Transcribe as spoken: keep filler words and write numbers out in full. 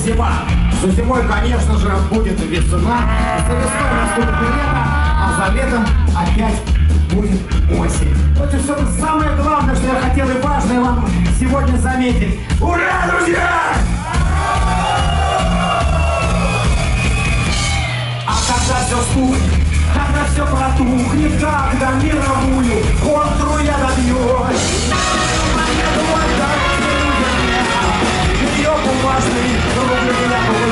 зима. За зимой, конечно же, будет весна. За весной наступит лето, а за летом опять будет осень. Вот и все самое главное, что я хотел и важное вам сегодня заметить. Ура, друзья! А когда все стухнет, когда все протухнет, когда мировую контру я добьюсь, ее бумажный рубль я